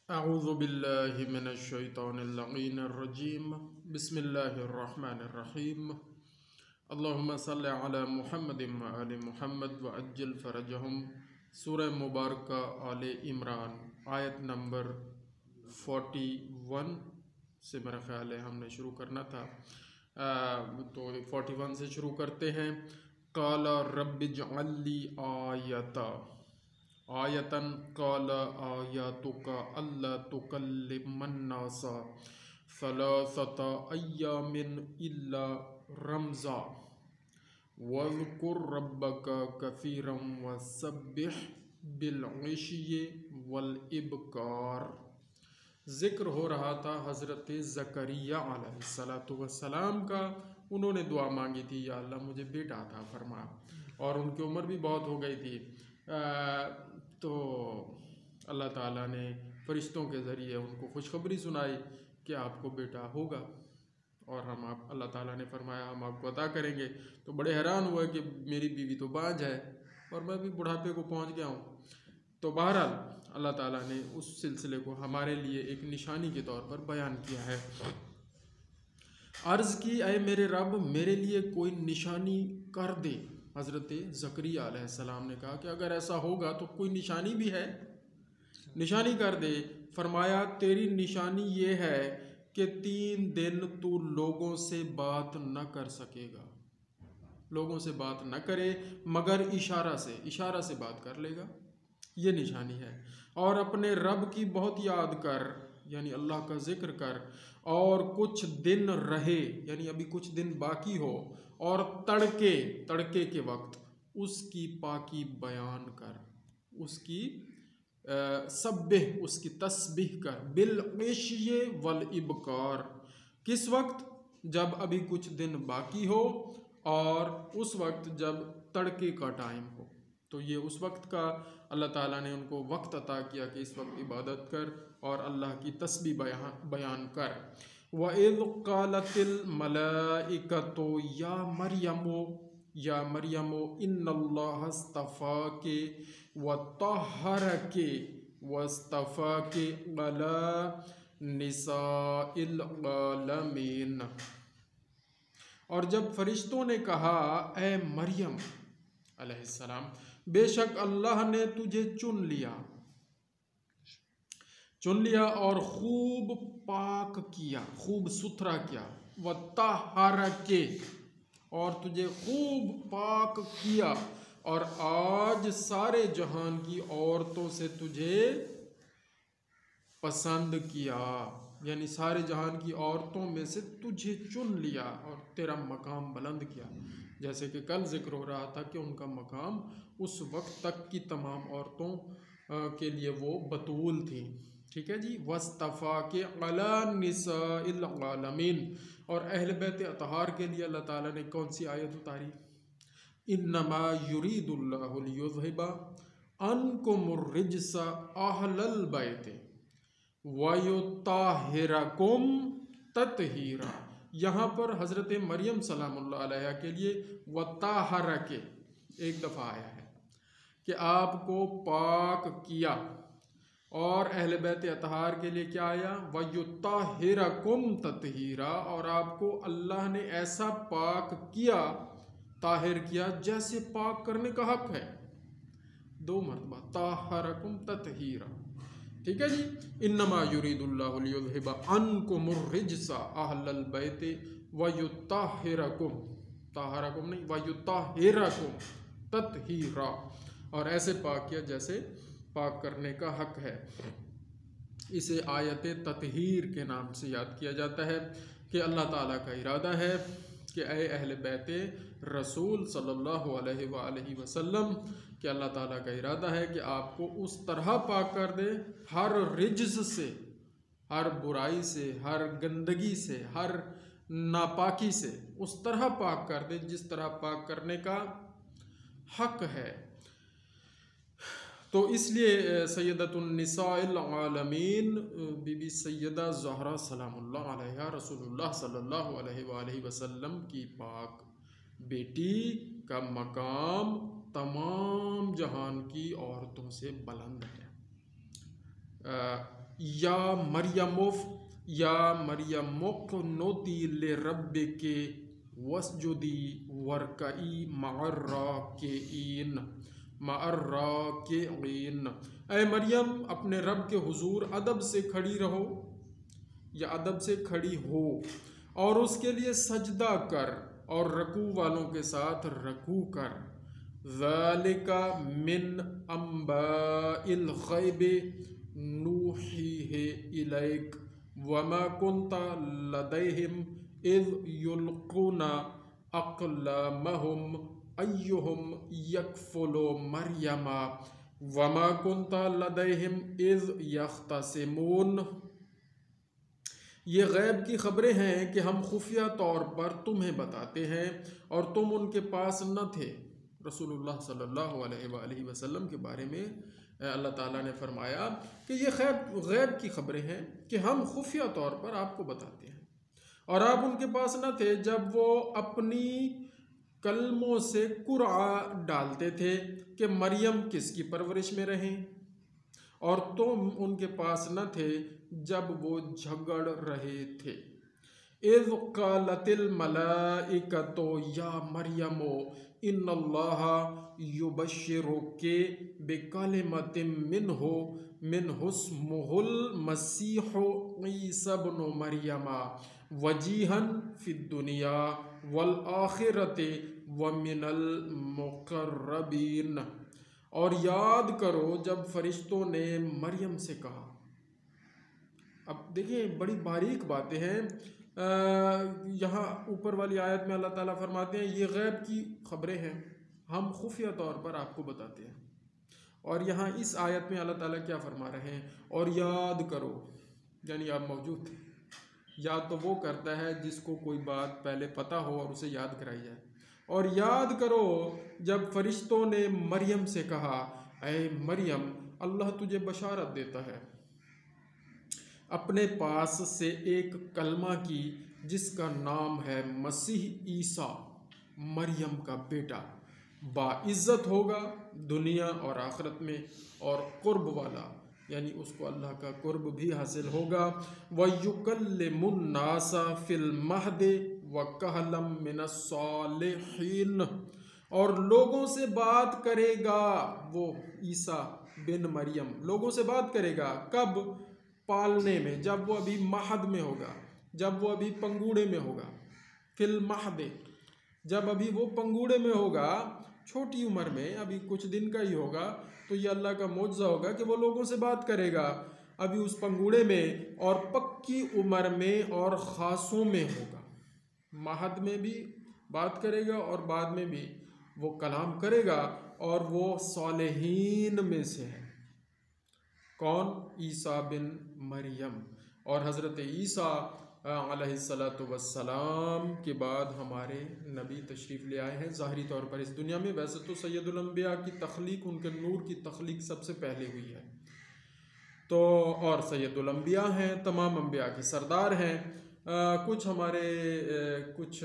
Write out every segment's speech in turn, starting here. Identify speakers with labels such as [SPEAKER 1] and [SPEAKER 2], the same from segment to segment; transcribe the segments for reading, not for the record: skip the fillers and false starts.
[SPEAKER 1] अऊज़ु बिल्लाहि मिनश्शैतानिर्रजीम बिस्मिल्लाहिर्रहमानिर्रहीम अल्लाहुम्मा सल्लि अला मुहम्मदिन व आलि मुहम्मद व अज्जिल फ़रजहुम। सूरह मुबारक आले इमरान आयत नंबर 41 से मेरा ख़्याल है हमने शुरू करना था। तो 41 से शुरू करते हैं। क़ाला रब्बिजअल्ली आयतन क़ाला आयातुका अल्ला तुकल्लिमन्नासा सलासता अय्यामिन इल्ला रमज़ा वज़्कुर रब्बका कसीरन वसब्बिह बिलइश्यि वल इब्कार। ज़िक्र हो रहा था हज़रत ज़करिया अलैहिस्सलातु वस्सलाम का। उन्होंने दुआ मांगी थी, या अल्लाह मुझे बेटा अता फरमा, और उनकी उम्र भी बहुत हो गई थी। तो अल्लाह ताला ने फ़रिश्तों के ज़रिए उनको खुशखबरी सुनाई कि आपको बेटा होगा, और अल्लाह ताला ने फरमाया हम आपको अता करेंगे। तो बड़े हैरान हुए कि मेरी बीवी तो बांझ है और मैं भी बुढ़ापे को पहुंच गया हूँ। तो बहरहाल अल्लाह ताला ने उस सिलसिले को हमारे लिए एक निशानी के तौर पर बयान किया है। अर्ज़ की, अय मेरे रब मेरे लिए कोई निशानी कर दे। हज़रत ज़करिया अलैहिस्सलाम ने कहा कि अगर ऐसा होगा तो कोई निशानी भी है, निशानी कर दे। फरमाया तेरी निशानी ये है कि 3 दिन तू लोगों से बात न कर सकेगा, लोगों से बात न करे मगर इशारा से बात कर लेगा, ये निशानी है। और अपने रब की बहुत याद कर, यानी अल्लाह का जिक्र कर, और कुछ दिन रहे, यानी अभी कुछ दिन बाकी हो, और तड़के के वक्त उसकी पाकी बयान कर, उसकी सब्बिह, उसकी तस्बीह कर, बिल इश्य वल इब्कार। किस वक्त? जब अभी कुछ दिन बाकी हो और उस वक्त जब तड़के का टाइम हो। तो ये उस वक्त का अल्लाह ताला ने उनको वक्त अता किया कि इस वक्त इबादत कर और अल्लाह की तस्बीह बयान कर। वइज़ क़ालतिल मलाइकतु या मरियमो इन्नल्लाह अस्तफ़ाके व तहरके वस्तफ़ाके अला निसाइल आलमीन। और जब फरिश्तों ने कहा, ए मरियम अलैहिस्सलाम, बेशक अल्लाह ने तुझे चुन लिया और खूब पाक किया, खूब सुथरा किया। व तहरके, और तुझे खूब पाक किया, और आज सारे जहान की औरतों से तुझे पसंद किया, यानी सारे जहान की औरतों में से तुझे चुन लिया और तेरा मकाम बुलंद किया। जैसे कि कल जिक्र हो रहा था कि उनका मकाम उस वक्त तक की तमाम औरतों के लिए वो बतूल थी। ठीक है जी। वस्तफ़ा के अला निसाइल आलमीन। और अहल बैत अतहार के लिए अल्लाह ताला ने कौन सी आयत उतारी? इन्नमा युरीदुल्लाहु लियुज़हिबा अन्कुमुर रिज्सा अहलल बैत वयुत्ताहिरकुम तत्हीरा। यहाँ पर हज़रत मरियम सलामुल्लाह अलैहा के लिए वत्ताहरके एक दफ़ा आया है कि आपको पाक किया, और अहल बैत अतहार के लिए क्या आया? वयुत्ताहिरकुम तत्हीरा। और आपको अल्लाह ने ऐसा पाक किया, ताहिर किया, जैसे पाक करने का हक है। 2 मरतबा ताहरकुम तत्हीरा। ठीक है जी। इन्नमा युरीदुल्लाहु लियुज़हिबा अन्कुमुर रिज्सा अहलल बैति वयुत्ताहिरकुम, ताहरकुम नहीं, वयुत्ताहिरकुम तत्हीरा। और ऐसे पाक किया जैसे पाक करने का हक है। इसे आयत तत्हीर के नाम से याद किया जाता है कि अल्लाह ताला का इरादा है कि ऐ अहले बैत रसूल सल्लल्लाहु अलैहि वसल्लम, कि अल्लाह ताला का इरादा है कि आपको उस तरह पाक कर दे, हर रिज्स से, हर बुराई से, हर गंदगी से, हर नापाकी से, उस तरह पाक कर दे जिस तरह पाक करने का हक है। तो इसलिए सैयदतुन निसाइल आलमीन बीबी सैयदा ज़हरा सलामुल्लाह अलैहा रसूलुल्लाह सल्लल्लाहु अलैहि वसल्लम की पाक बेटी का मकाम तमाम जहान की औरतों से बुलंद है। या मरियमुफ या मरियमुक नोती ले रब के वसजुदी वरकई मअर्राकिईन। ऐ मरियम अपने रब के हुजूर अदब से खड़ी रहो या अदब से खड़ी हो और उसके लिए सजदा कर और रकू वालों के साथ रकू कर। ज़ालिका मिन अंबाइल ग़ैबि नूहीहि इलैक वमा कुन्ता लदैहिम इज़ युल्क़ूना अक़लामहुम अय्युहुम यकफ़ुलु मरियमा वमा कुन्ता लदैहिम इज़ यख्तसिमून। ये गैब की खबरें हैं कि हम खुफिया तौर पर तुम्हें बताते हैं और तुम उनके पास न थे। रसूलुल्लाह सल्लल्लाहु अलैहि वसल्लम के बारे में अल्लाह ताला ने फरमाया कि ये गैब की खबरें हैं कि हम खुफिया तौर पर आपको बताते हैं और आप उनके पास न थे जब वो अपनी कलमों से कुरआ डालते थे कि मरियम किसकी परवरिश में रहें, और तुम उनके पास न थे जब वो झगड़ रहे थे। इज़ क़ालतिल मलाइकतो या मरियमो इन्नल्लाहा युबश्शिरुकी बिकलिमतिम मिन्हुस्मुहुल मसीहु ईसा इब्नु मरियमा वजीहन फिद दुनिया वल आखिरति व मिनल मुक़र्रबीन। और याद करो जब फरिश्तों ने मरियम से कहा। अब देखिए बड़ी बारीक बातें हैं। यहाँ ऊपर वाली आयत में अल्लाह ताला फरमाते हैं ये गैब की खबरें हैं, हम खुफिया तौर पर आपको बताते हैं। और यहाँ इस आयत में अल्लाह ताला क्या फरमा रहे हैं, और याद करो, यानी आप मौजूद थे। याद तो वो करता है जिसको कोई बात पहले पता हो और उसे याद कराई जाए। और याद करो जब फरिश्तों ने मरियम से कहा, ऐ मरियम अल्लाह तुझे बशारत देता है अपने पास से एक कलमा की जिसका नाम है मसीह ईसा, मरियम का बेटा, बाइज़्ज़त होगा दुनिया और आखिरत में, और कुर्ब वाला यानी उसको अल्लाह का कुर्ब भी हासिल होगा। व युकल्लिमुन्नासा फिल महदे व कहलम मिनस्सालिहीन, और लोगों से बात करेगा वो ईसा बिन मरियम, लोगों से बात करेगा कब? पालने में, जब वो अभी महद में होगा, जब वो अभी पंगूड़े में होगा। फिल महदे, जब अभी वो पंगूड़े में होगा, छोटी उम्र में, अभी कुछ दिन का ही होगा, तो ये अल्लाह का मौजज़ा होगा कि वो लोगों से बात करेगा अभी उस पंगूड़े में, और पक्की उम्र में और ख़ासों में होगा। महद में भी बात करेगा और बाद में भी वो कलाम करेगा, और वो सालेहीन में से है। कौन? ईसा बिन मरियम। और हज़रत ईसा अलैहिस्सलातु वस्सलाम के बाद हमारे नबी तशरीफ़ ले आए हैं ज़ाहरी तौर पर इस दुनिया में। वैसे तो सैयदुल अंबिया की तख्लीक, उनके नूर की तख्लीक सबसे पहले हुई है, तो और सैयदुल अंबिया हैं, तमाम अंबिया के सरदार हैं। कुछ हमारे कुछ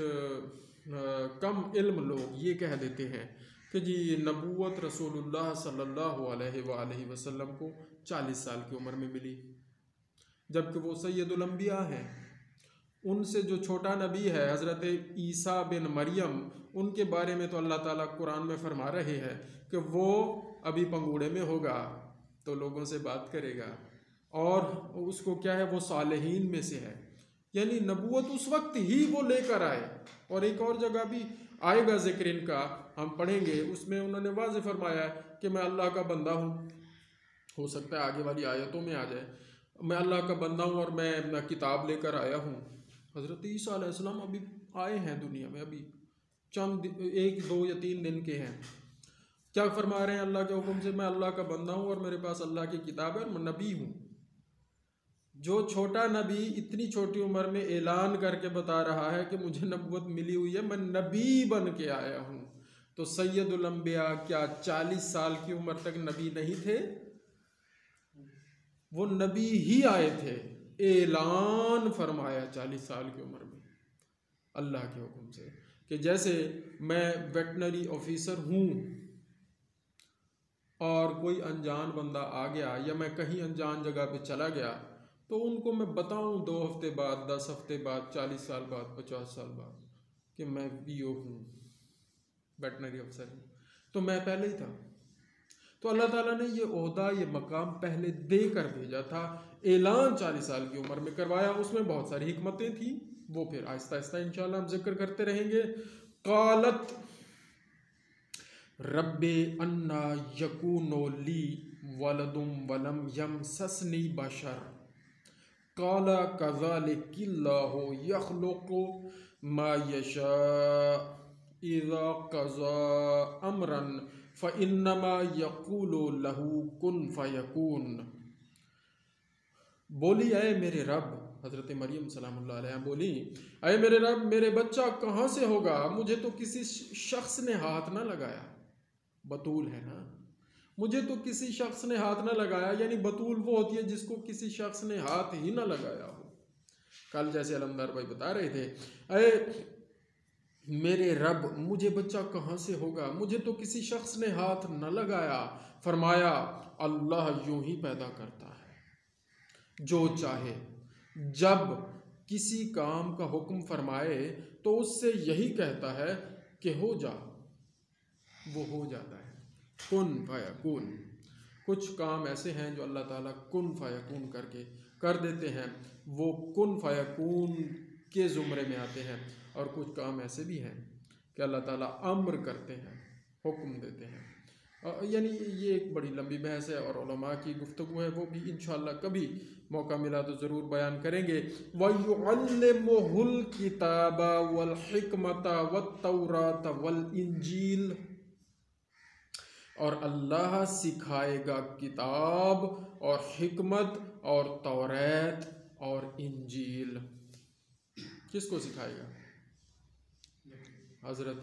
[SPEAKER 1] कम इल्म लोग ये कह देते हैं कि जी नबूवत रसूलुल्लाह सल्लल्लाहु अलैहि वसल्लम को 40 साल की उम्र में मिली, जबकि वो सैयदुल अंबिया हैं। उनसे जो छोटा नबी है हज़रत ईसा बिन मरियम, उनके बारे में तो अल्लाह ताला कुरान में फरमा रहे हैं कि वो अभी पंगूड़े में होगा तो लोगों से बात करेगा, और उसको क्या है, वो सालेहीन में से है, यानी नबूवत उस वक्त ही वो लेकर आए। और एक और जगह भी आएगा जिक्र इनका, हम पढ़ेंगे, उसमें उन्होंने वाज़ेह फरमाया कि मैं अल्लाह का बंदा हूँ। हो सकता है आगे वाली आयतों में आ जाए, मैं अल्लाह का बंदा हूँ और मैं किताब लेकर आया हूँ। हज़रत ईसा अलैहिस्सलाम अभी आए हैं दुनिया में, अभी चंद 1, 2 या 3 दिन के हैं। क्या फरमा रहे हैं अल्लाह के हुक्म से, मैं अल्लाह का बंदा हूँ और मेरे पास अल्लाह की किताब है और मैं नबी हूँ। जो छोटा नबी इतनी छोटी उम्र में ऐलान करके बता रहा है कि मुझे नबूवत मिली हुई है, मैं नबी बन के आया हूँ, तो सैयदुल अंबिया क्या 40 साल की उम्र तक नबी नहीं थे? वो नबी ही आए थे, ऐलान फरमाया 40 साल की उम्र में अल्लाह के हुक्म से कि जैसे मैं वेटनरी ऑफिसर हूँ, और कोई अनजान बंदा आ गया या मैं कहीं अनजान जगह पे चला गया तो उनको मैं बताऊं 2 हफ्ते बाद, 10 हफ्ते बाद, 40 साल बाद, 50 साल बाद कि मैं वीओ हूँ, वेटनरी अफसर हूँ, तो मैं पहले ही था। तो अल्लाह ताला ने ये ओहदा, ये मकाम पहले दे कर भेजा था। ऐलान 40 साल की उम्र में करवाया। उसमें बहुत सारी हिकमतें थी, वो फिर आहिस्ता आहिस्ता इंशाल्लाह हम जिक्र करते रहेंगे। कालत रब्बे अन्ना यकूनो ली वलदुम वलम यमससनी बशर काला कज़ालिकिल्लाहु यख़्लुक़ु मा यशा इज़ा क़ज़ा अमरन फ़इन्नमा यक़ूलु लहू कुन फ़यकून। बोली अय मेरे रब, हज़रत मरियम सलामुल्लाह अलैहा बोली, अय मेरे रब, मेरे बच्चा कहाँ से होगा? मुझे तो किसी शख्स ने हाथ ना लगाया। बतूल है ना, मुझे तो किसी शख्स ने हाथ ना लगाया, यानी बतूल वो होती है जिसको किसी शख्स ने हाथ ही ना लगाया हो। कल जैसे अलमदार भाई बता रहे थे, अय मेरे रब, मुझे बच्चा कहाँ से होगा? मुझे तो किसी शख्स ने हाथ न लगाया। फरमाया, अल्लाह यूं ही पैदा करता है जो चाहे। जब किसी काम का हुक्म फरमाए तो उससे यही कहता है कि हो जा, वो हो जाता है। कुन फयकून। कुछ काम ऐसे हैं जो अल्लाह ताला कुन फयकून करके कर देते हैं, वो कुन फयकून के ज़ुमरे में आते हैं। और कुछ काम ऐसे भी हैं कि अल्लाह ताला अम्र करते हैं, हुक्म देते हैं। यानी ये एक बड़ी लंबी बहस है और उलमा की गुफ्तगू है, वो भी इंशाअल्लाह कभी मौका मिला तो ज़रूर बयान करेंगे। वयुअल्लिमुहुल किताबा वल हिकमता वत्तौरात वल इंजील, और अल्लाह सिखाएगा किताब और हिकमत और तौरात और इंजील। किसको सिखाएगा? हज़रत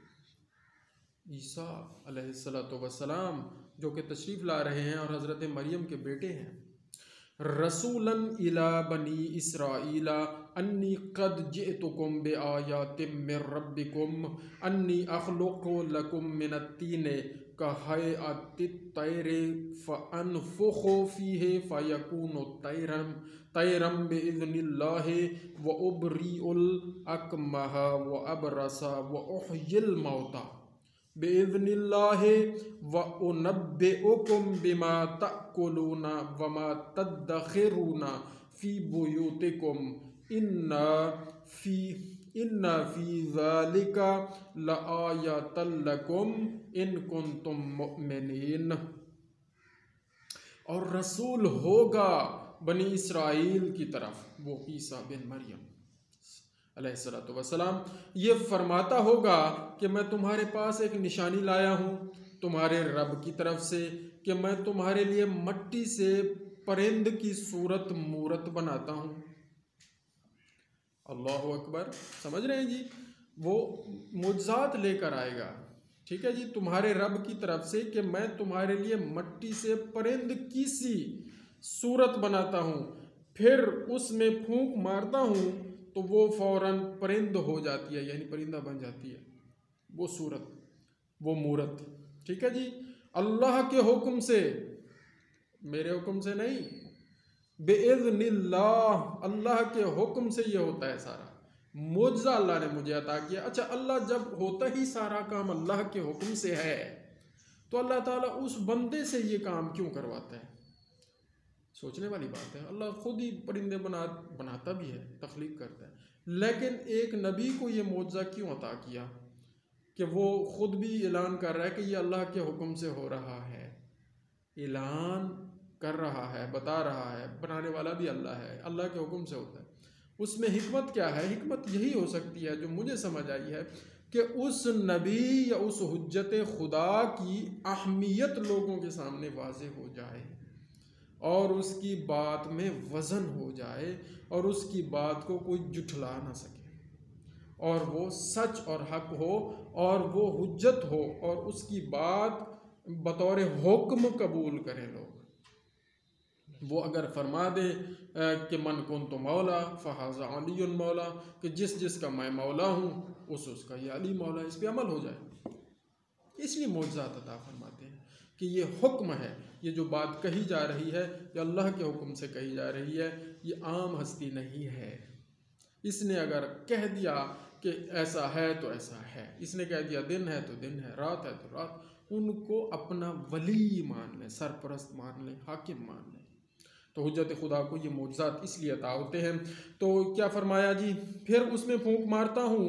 [SPEAKER 1] ईसा अलैहिस्सलातु वस्सलाम, जो कि तशरीफ़ ला रहे हैं और हज़रत मरियम के बेटे हैं। रसूलन इला बनी इसराइला अन्नी कद जिअतुकुम बिआयातिम मिर रब्बिकुम अन्नी अख़लुक़ु लकुम मिनत्तीने कहयअतित तैरे फ़अनफ़ुख़ु फ़ीहि फ़यकूनु तैरम बिइज़्निल्लाहि व उबरीउल अकमह व अबरसा व उह्यिल मौता बिइज़्निल्लाहि व उनब्बिउकुम बिमा तअकुलूना व मा तद्दखिरूना फ़ी बुयूतिकुम इन्ना फ़ी ज़ालिका लआयतन लकुम इन कुंतुम मुमिनीन। और रसूल होगा बनी इसराइल की तरफ, वो ईसा बिन मरियम अलैहिस्सलातु वस्सलाम, ये फरमाता होगा कि मैं तुम्हारे पास एक निशानी लाया हूँ तुम्हारे रब की तरफ से, कि मैं तुम्हारे लिए मट्टी से परिंद की सूरत मूरत बनाता हूँ। अल्लाहु अकबर। समझ रहे हैं जी? वो मुज्जात लेकर आएगा, ठीक है जी, तुम्हारे रब की तरफ से, कि मैं तुम्हारे लिए मट्टी से परिंद की सी सूरत बनाता हूँ, फिर उसमें फूंक मारता हूँ तो वो फौरन परिंद हो जाती है, यानी परिंदा बन जाती है वो सूरत, वो मूरत। ठीक है जी, अल्लाह के हुक्म से, मेरे हुक्म से नहीं, बेइज़्निल्लाह, अल्लाह के हुक्म से ये होता है सारा। मुज्जा अल्लाह ने मुझे अता किया। अच्छा, अल्लाह जब होता ही सारा काम अल्लाह के हुक्म से है तो अल्लाह ताला उस बंदे से ये काम क्यों करवाता है? सोचने वाली बात है। अल्लाह खुद ही परिंदे बनाता भी है, तख्लीक करता है, लेकिन एक नबी को ये मुज्जा क्यों अता किया कि वो खुद भी ऐलान कर रहा है कि ये अल्लाह के हुक्म से हो रहा है, ऐलान कर रहा है, बता रहा है, बनाने वाला भी अल्लाह है, अल्लाह के हुक्म से होता है। उसमें हिकमत क्या है? हिकमत यही हो सकती है, जो मुझे समझ आई है, कि उस नबी या उस हुज्जत खुदा की अहमियत लोगों के सामने वाज़ेह हो जाए और उसकी बात में वज़न हो जाए और उसकी बात को कोई जुठला ना सके और वो सच और हक हो और वो हुज्जत हो और उसकी बात बतौर हुक्म कबूल करें लोग। वो अगर फरमा दे कि मन कुन तो मौला फ़हाज़ा अली मौला, कि जिस जिसका मैं मौला हूँ उसका ये अली मौला, इस पर अमल हो जाए। इसलिए मोज़ात अता फरमाते हैं कि ये हुक्म है, ये जो बात कही जा रही है ये अल्लाह के हुक्म से कही जा रही है, ये आम हस्ती नहीं है। इसने अगर कह दिया कि ऐसा है तो ऐसा है, इसने कह दिया दिन है तो दिन है, रात है तो रात, उनको अपना वली मान लें, सरपरस्त मान लें, हाकिम मान लें। तो हुज्जत खुदा को ये मौजज़ात इसलिए अता होते हैं। तो क्या फरमाया जी, फिर उसमें फूंक मारता हूँ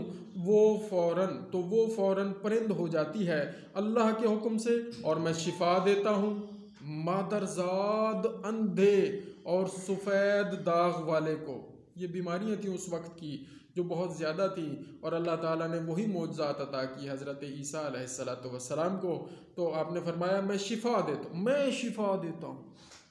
[SPEAKER 1] वो फ़ौरन परिंद हो जाती है अल्लाह के हुक्म से, और मैं शिफा देता हूँ मादरजाद, अंधे और सफ़ेद दाग वाले को। ये बीमारियाँ थी उस वक्त की जो बहुत ज़्यादा थी, और अल्लाह ताला ने वही मौजज़ात अता की हज़रत ईसा अलैहिस्सलाम को। तो आपने फरमाया मैं शिफा देता हूँ।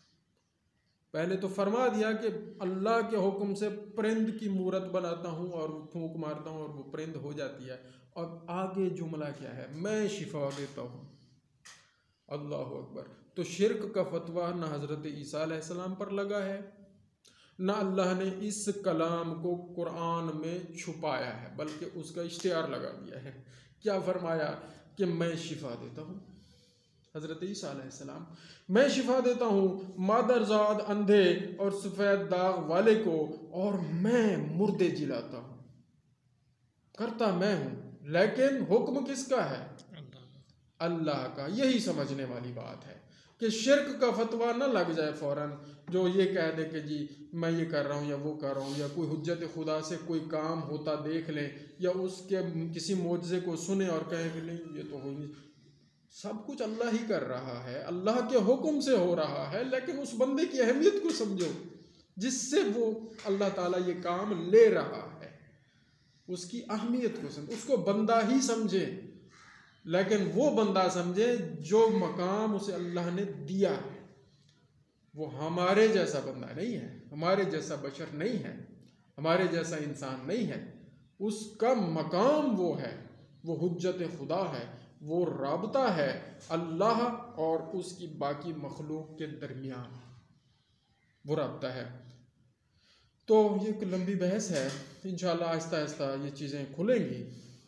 [SPEAKER 1] पहले तो फरमा दिया कि अल्लाह के हुक्म से परिंद की मूरत बनाता हूँ और फूंक मारता हूँ और वो परिंद हो जाती है। और आगे जुमला क्या है, मैं शिफा देता हूँ। अल्लाह अकबर। तो शिर्क का फतवा ना हज़रत ईसा अलैहिस्सलाम पर लगा है, ना अल्लाह ने इस कलाम को कुरान में छुपाया है, बल्कि उसका इश्तिहार लगा दिया है। क्या फरमाया कि मैं शिफा देता हूँ, हज़रत ईसा अलैहिस्सलाम, मैं शिफा देता हूँ मादरजाद, अंधे और सफ़ेद दाग वाले को, और मैं मुर्दे जिलाता हूँ। करता मैं हूँ, लेकिन हुक्म किसका है? अल्लाह का। यही समझने वाली बात है कि शिर्क का फतवा न लग जाए फ़ौरन, जो ये कह दे कि जी मैं ये कर रहा हूँ या वो कर रहा हूँ, या कोई हुज्जत खुदा से कोई काम होता देख ले, या उसके किसी मौजज़े को सुने और कहे कि नहीं ये तो हो नहीं। सब कुछ अल्लाह ही कर रहा है, अल्लाह के हुक्म से हो रहा है, लेकिन उस बंदे की अहमियत को समझो जिससे वो अल्लाह ताला ये काम ले रहा है, उसकी अहमियत को समझो, उसको बंदा ही समझे, लेकिन वो बंदा समझे जो मकाम उसे अल्लाह ने दिया है। वो हमारे जैसा बंदा नहीं है, हमारे जैसा बशर नहीं है, हमारे जैसा इंसान नहीं है। उसका मकाम वो है, वो हुज्जत खुदा है, वो राबता है अल्लाह और उसकी बाकी मखलूक के दरमियान, वो राबता है। तो ये एक लंबी बहस है, इंशाअल्लाह आहिस्ता आहिस्ता ये चीज़ें खुलेंगी।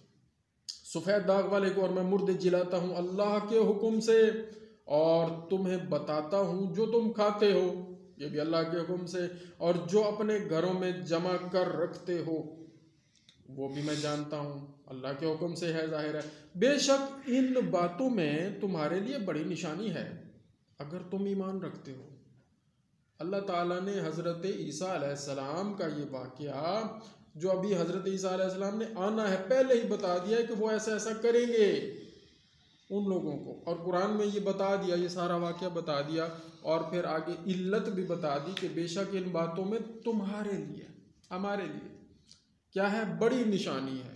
[SPEAKER 1] सफ़ेद दाग वाले को और मैं मुर्दे जिलाता हूँ अल्लाह के हुक्म से, और तुम्हें बताता हूँ जो तुम खाते हो, ये भी अल्लाह के हुक्म से, और जो अपने घरों में जमा कर रखते हो वो भी मैं जानता हूँ, अल्लाह के हुक्म से है, जाहिर है। बेशक इन बातों में तुम्हारे लिए बड़ी निशानी है अगर तुम ईमान रखते हो। अल्लाह ताला ने हज़रत ईसा अलैहिस्सलाम का ये वाक़या, जो अभी हज़रत ईसा अलैहिस्सलाम ने आना है, पहले ही बता दिया है कि वो ऐसा ऐसा करेंगे उन लोगों को, और कुरान में ये बता दिया, ये सारा वाक़या बता दिया, और फिर आगे इल्लत भी बता दी कि बेशक इन बातों में तुम्हारे लिए, हमारे लिए क्या है, बड़ी निशानी है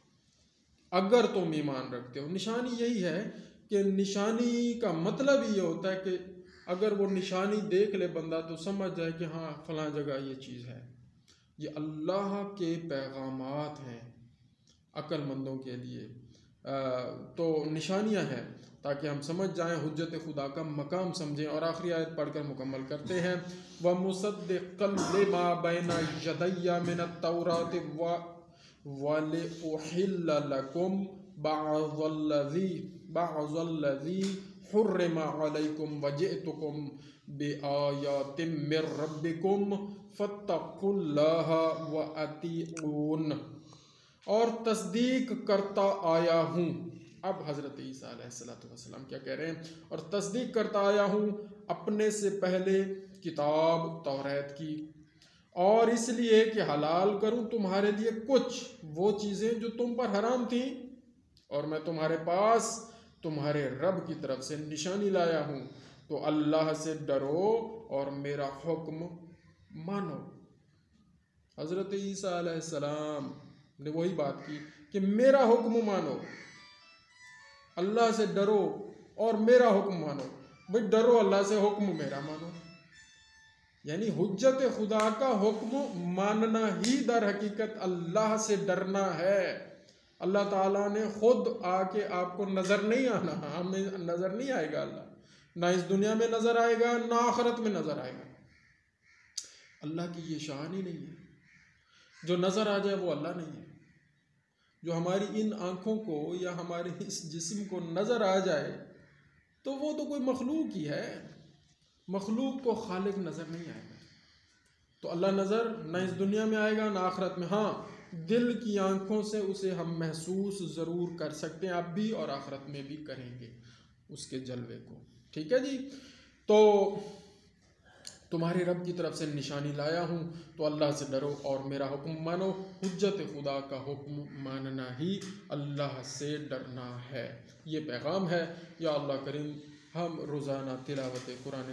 [SPEAKER 1] अगर तुम ईमान रखते हो। निशानी यही है कि निशानी का मतलब ये होता है कि अगर वो निशानी देख ले बंदा तो समझ जाए कि हाँ फलां जगह ये चीज़ है। ये अल्लाह के पैगामात हैं अक्लमंदों के लिए। तो निशानियां हैं ताकि हम समझ जाएं, हुज्जत खुदा का मकाम समझें। और आखिरी आयत पढ़कर मुकम्मल करते हैं। व मुसद्दिक़न लिमा बैना यदैया मिनत तौरात व लिउहिल्ल लकुम बअज़ल्लज़ी हुर्रिमा अलैकुम वजिअतुकुम बिआयातिम मिर रब्बिकुम फत्तकुल्लाह व अतीऊन। और तस्दीक करता आया हूँ। अब हज़रत ईसा अलैहिस्सलाम क्या कह रहे हैं? और तस्दीक करता आया हूँ अपने से पहले किताब तौरात की, और इसलिए कि हलाल करूँ तुम्हारे लिए कुछ वो चीज़ें जो तुम पर हराम थीं, और मैं तुम्हारे पास तुम्हारे रब की तरफ से निशानी लाया हूँ। तो अल्लाह से डरो और मेरा हुक्म मानो। हज़रत ईसा अलैहिस्सलाम ने वही बात की कि मेरा हुक्म मानो, अल्लाह से डरो और मेरा हुक्म मानो। भाई डरो अल्लाह से, हुक्म मेरा मानो, यानी हुज्जत खुदा का हुक्म मानना ही दर हकीकत अल्लाह से डरना है। अल्लाह ताला ने खुद आके आपको नज़र नहीं आना, हमें नज़र नहीं आएगा अल्लाह, ना इस दुनिया में नज़र आएगा ना आखिरत में नज़र आएगा। अल्लाह की ये शान ही नहीं है। जो नज़र आ जाए वो अल्लाह नहीं है। जो हमारी इन आँखों को या हमारे इस जिस्म को नज़र आ जाए तो वो तो कोई मखलूक ही है, मखलूक को खालिक नज़र नहीं आएगा। तो अल्लाह नज़र न इस दुनिया में आएगा न आखिरत में। हाँ, दिल की आंखों से उसे हम महसूस ज़रूर कर सकते हैं, अब भी और आखिरत में भी करेंगे उसके जलवे को। ठीक है जी। तो तुम्हारे रब की तरफ से निशानी लाया हूँ, तो अल्लाह से डरो और मेरा हुक्म मानो। हुज्जत खुदा का हुक्म मानना ही अल्लाह से डरना है। ये पैगाम है। या अल्लाह करीम हम रोज़ाना तिलावत कुरान